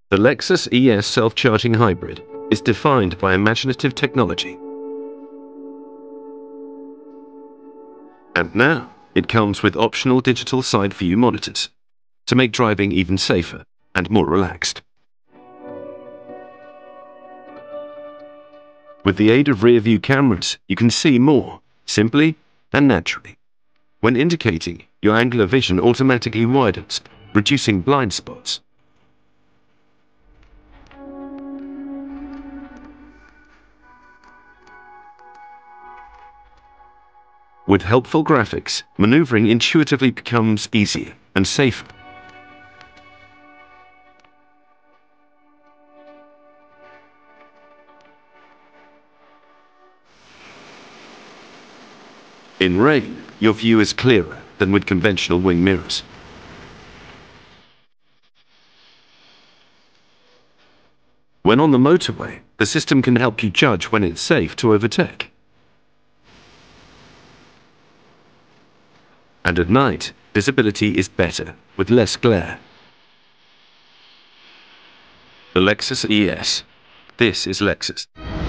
The Lexus ES self-charging hybrid is defined by imaginative technology. And now, it comes with optional digital side view monitors to make driving even safer and more relaxed. With the aid of rear-view cameras, you can see more, simply and naturally. When indicating, your angular vision automatically widens, reducing blind spots. With helpful graphics, maneuvering intuitively becomes easier and safer. In rain, your view is clearer than with conventional wing mirrors. When on the motorway, the system can help you judge when it's safe to overtake. And at night, visibility is better, with less glare. The Lexus ES. This is Lexus.